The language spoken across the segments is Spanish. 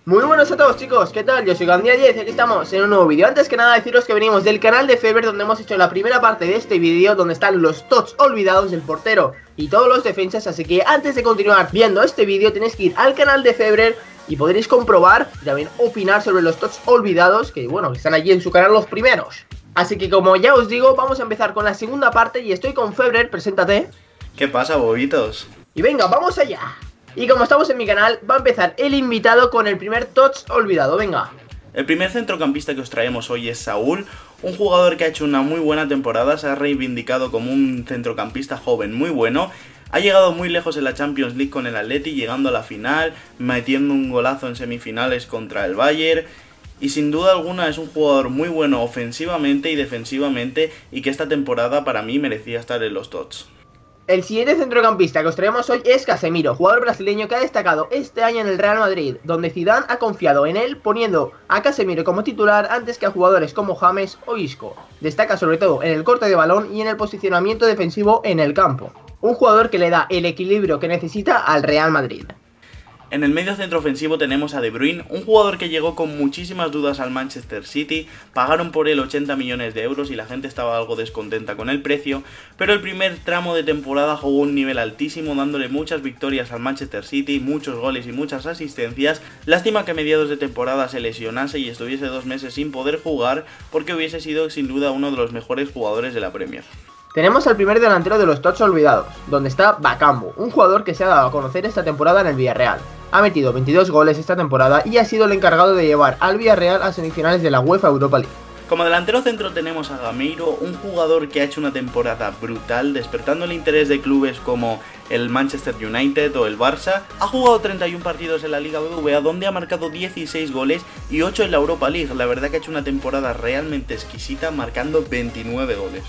Muy buenos a todos chicos, ¿qué tal? Yo soy Gandia10 y aquí estamos en un nuevo vídeo. Antes que nada deciros que venimos del canal de Feber, donde hemos hecho la primera parte de este vídeo, donde están los TOTS olvidados del portero y todos los defensas. Así que antes de continuar viendo este vídeo tenéis que ir al canal de Feber y podréis comprobar y también opinar sobre los TOTS olvidados, que bueno, que están allí en su canal los primeros. Así que como ya os digo, vamos a empezar con la segunda parte y estoy con Feber, preséntate. ¿Qué pasa, bobitos? Y venga, vamos allá. Y como estamos en mi canal, va a empezar el invitado con el primer TOTS olvidado, venga. El primer centrocampista que os traemos hoy es Saúl, un jugador que ha hecho una muy buena temporada, se ha reivindicado como un centrocampista joven muy bueno. Ha llegado muy lejos en la Champions League con el Atleti, llegando a la final, metiendo un golazo en semifinales contra el Bayern. Y sin duda alguna es un jugador muy bueno ofensivamente y defensivamente, y que esta temporada para mí merecía estar en los TOTS. El siguiente centrocampista que os traemos hoy es Casemiro, jugador brasileño que ha destacado este año en el Real Madrid, donde Zidane ha confiado en él poniendo a Casemiro como titular antes que a jugadores como James o Isco. Destaca sobre todo en el corte de balón y en el posicionamiento defensivo en el campo. Un jugador que le da el equilibrio que necesita al Real Madrid. En el medio centro ofensivo tenemos a De Bruyne, un jugador que llegó con muchísimas dudas al Manchester City, pagaron por él 80 millones de euros y la gente estaba algo descontenta con el precio, pero el primer tramo de temporada jugó un nivel altísimo, dándole muchas victorias al Manchester City, muchos goles y muchas asistencias. Lástima que a mediados de temporada se lesionase y estuviese 2 meses sin poder jugar, porque hubiese sido sin duda uno de los mejores jugadores de la Premier. Tenemos al primer delantero de los TOTS olvidados, donde está Bakambu, un jugador que se ha dado a conocer esta temporada en el Villarreal. Ha metido 22 goles esta temporada y ha sido el encargado de llevar al Villarreal a semifinales de la UEFA Europa League. Como delantero centro tenemos a Gameiro, un jugador que ha hecho una temporada brutal, despertando el interés de clubes como el Manchester United o el Barça. Ha jugado 31 partidos en la Liga BBVA, donde ha marcado 16 goles y 8 en la Europa League. La verdad que ha hecho una temporada realmente exquisita, marcando 29 goles.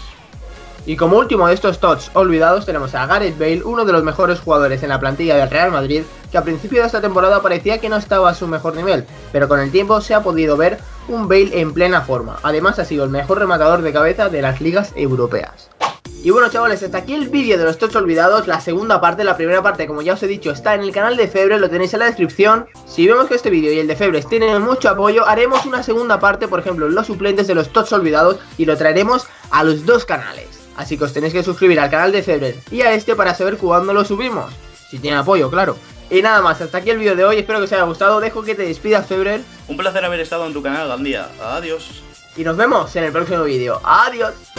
Y como último de estos TOTS olvidados tenemos a Gareth Bale, uno de los mejores jugadores en la plantilla del Real Madrid, que a principio de esta temporada parecía que no estaba a su mejor nivel, pero con el tiempo se ha podido ver un Bale en plena forma. Además ha sido el mejor rematador de cabeza de las ligas europeas. Y bueno chavales, hasta aquí el vídeo de los TOTS olvidados, la segunda parte. La primera parte, como ya os he dicho, está en el canal de Febre, lo tenéis en la descripción. Si vemos que este vídeo y el de Febres tienen mucho apoyo, haremos una segunda parte, por ejemplo, los suplentes de los TOTS olvidados, y lo traeremos a los dos canales. Así que os tenéis que suscribir al canal de Feber y a este para saber cuándo lo subimos. Si tiene apoyo, claro. Y nada más, hasta aquí el vídeo de hoy, espero que os haya gustado. Dejo que te despidas, Feber. Un placer haber estado en tu canal, Gandia. Adiós. Y nos vemos en el próximo vídeo. Adiós.